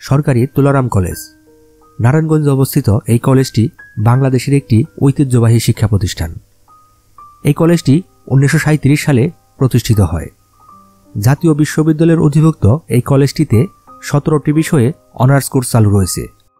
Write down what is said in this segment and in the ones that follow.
সরকারি তুলারাম কলেজ। নারায়ণগঞ্জে অবস্থিত এই কলেজটি বাংলাদেশের একটি ঐতিহ্যবাহী শিক্ষা প্রতিষ্ঠান। এই কলেজটি 1937 সালে প্রতিষ্ঠিত হয়। জাতীয় বিশ্ববিদ্যালয়ের অধিভুক্ত এই কলেজটিতে 17টি বিষয়ে অনার্স কোর্স চালু রয়েছে।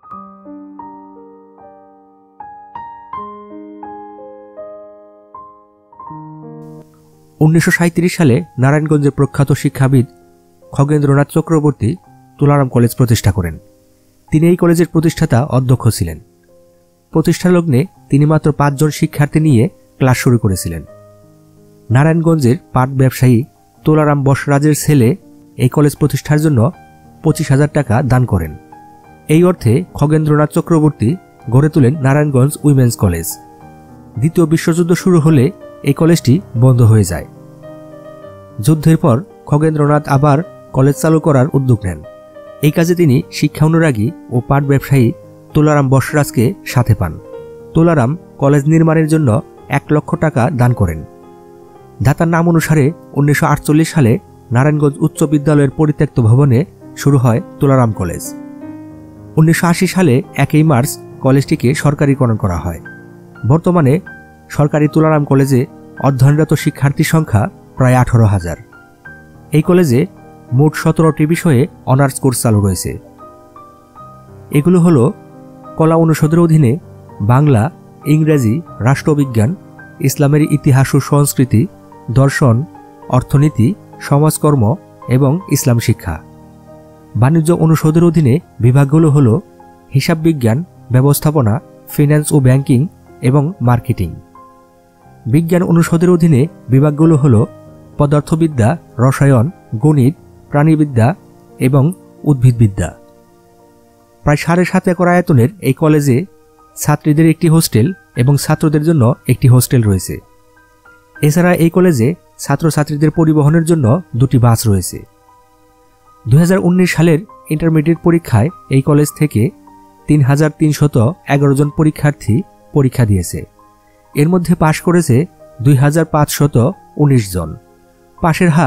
1937 সালে নারায়ণগঞ্জের প্রখ্যাত শিক্ষাবিদ খগেন্দ্রনাথ চক্রবর্তী তুলারাম কলেজ প্রতিষ্ঠা করেন। তিনি এই কলেজের প্রতিষ্ঠাতা অধ্যক্ষ ছিলেন। প্রতিষ্ঠা লগ্নে তিনি মাত্র 5 জন শিক্ষার্থী নিয়ে ক্লাস শুরু করেছিলেন। নারায়ণগঞ্জের পাট ব্যবসায়ী তুলারাম বসরাজের ছেলে এই কলেজ প্রতিষ্ঠার জন্য 25,000 টাকা দান করেন। এই অর্থে খগেন্দ্রনাথ চক্রবর্তী গড়ে তোলেন নারায়ণগঞ্জ উইমেন্স কলেজ। দ্বিতীয় বিশ্বযুদ্ধ শুরু হলে এই কলেজটি বন্ধ হয়ে যায়। যুদ্ধের পর খগেন্দ্রনাথ আবার কলেজ চালু করার উদ্যোগ নেন। এই কাজে তিনি শিক্ষা অনুরাগী ও পাট ব্যবসায়ী তুলারাম বসরাজকে সাথে পান। তুলারাম কলেজ নির্মাণের জন্য 1 লক্ষ টাকা দান করেন। দাতার নাম অনুসারে 1948 সালে নারায়ণগঞ্জ উচ্চ বিদ্যালয়ের পরিত্যক্ত ভবনে শুরু হয় তুলারাম কলেজ। 1980 সালে 1 মার্চ কলেজটিকে সরকারিকরণ করা হয়। বর্তমানে সরকারি তুলারাম কলেজে অধ্যয়নরত শিক্ষার্থীর সংখ্যা প্রায় 18,000। এই কলেজে মোট 17টি বিষয়ে অনার্স কোর্স চালু রয়েছে। এগুলো হল কলা অনুষদের অধীনে বাংলা, ইংরেজি, রাষ্ট্রবিজ্ঞান, ইসলামের ইতিহাস ও সংস্কৃতি, দর্শন, অর্থনীতি, সমাজকর্ম এবং ইসলাম শিক্ষা। বাণিজ্য অনুষদের অধীনে বিভাগগুলো হল হিসাব বিজ্ঞান, ব্যবস্থাপনা, ফিন্যান্স ও ব্যাংকিং এবং মার্কেটিং। বিজ্ঞান অনুষদের অধীনে বিভাগগুলো হল পদার্থবিদ্যা, রসায়ন, গণিত, প্রাণীবিদ্যা এবং উদ্ভিদবিদ্যা। প্রায় 7.5 একর আয়তনের এই কলেজে ছাত্রীদের একটি হোস্টেল এবং ছাত্রদের জন্য একটি হোস্টেল রয়েছে। এছাড়া এই কলেজে ছাত্রছাত্রীদের পরিবহনের জন্য 2টি বাস রয়েছে। 2019 সালের ইন্টারমিডিয়েট পরীক্ষায় এই কলেজ থেকে 3,311 জন পরীক্ষার্থী পরীক্ষা দিয়েছে। এর মধ্যে পাশ করেছে 2,519 জন। পাশের হার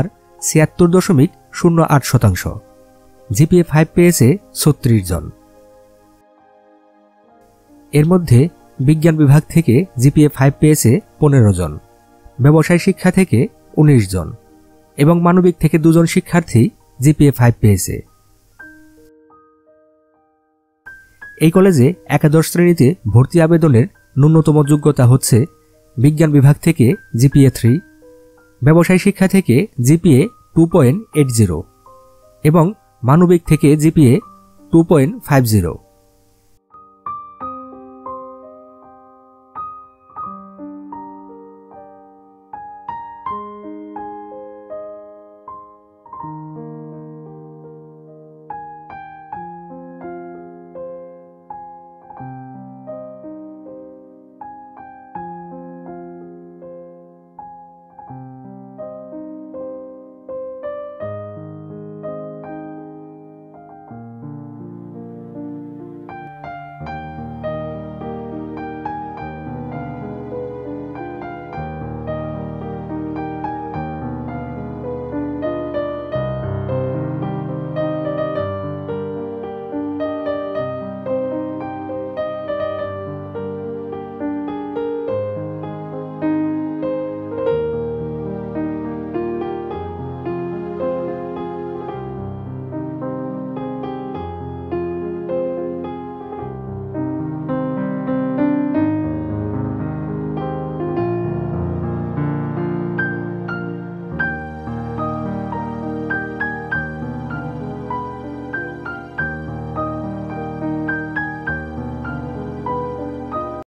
76.08%। জিপিএ 5 পেয়েছে 36 জন। এর মধ্যে বিজ্ঞান বিভাগ থেকে জিপিএ 5 পেয়েছে 15 জন, ব্যবসায় শিক্ষা থেকে 19 জন এবং মানবিক থেকে 2 জন শিক্ষার্থী জিপিএ 5 পেয়েছে। এই কলেজে একাদশ শ্রেণীতে ভর্তি আবেদনের ন্যূনতম যোগ্যতা হচ্ছে বিজ্ঞান বিভাগ থেকে জিপিএ 3, ব্যবসায় শিক্ষা থেকে জিপিএ 2.80 এবং মানবিক থেকে জিপিএ 2.50।